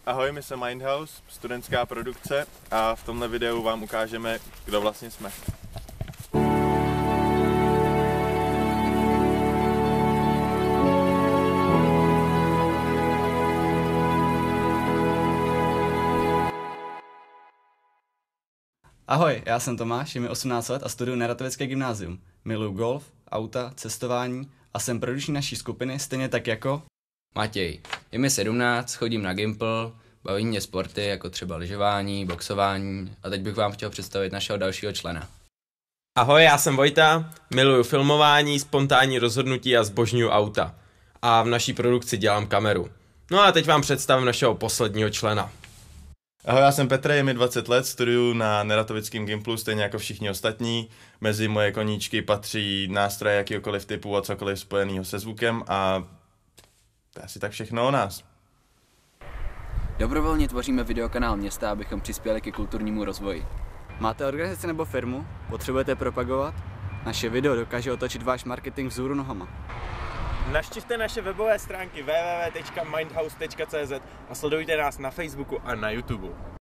Ahoj, my jsme Mindhouse, studentská produkce a v tomhle videu vám ukážeme, kdo vlastně jsme. Ahoj, já jsem Tomáš, je mi 18 let a studuju Neratovické gymnázium. Miluju golf, auta, cestování a jsem produční naší skupiny stejně tak jako Matěj, je mi 17, chodím na Gimpl, baví mě sporty jako třeba lyžování, boxování a teď bych vám chtěl představit našeho dalšího člena. Ahoj, já jsem Vojta, miluju filmování, spontánní rozhodnutí a zbožňuju auta. A v naší produkci dělám kameru. No a teď vám představím našeho posledního člena. Ahoj, já jsem Petr, je mi 20 let, studuju na Neratovickém Gimplu, stejně jako všichni ostatní. Mezi moje koníčky patří nástroje jakýkoliv typu a cokoliv spojeného se zvukem a to je asi tak všechno o nás. Dobrovolně tvoříme videokanál města, abychom přispěli ke kulturnímu rozvoji. máte organizaci nebo firmu? Potřebujete propagovat? Naše video dokáže otočit váš marketing vzhůru nohama. Navštivte naše webové stránky www.mindhouse.cz a sledujte nás na Facebooku a na YouTube.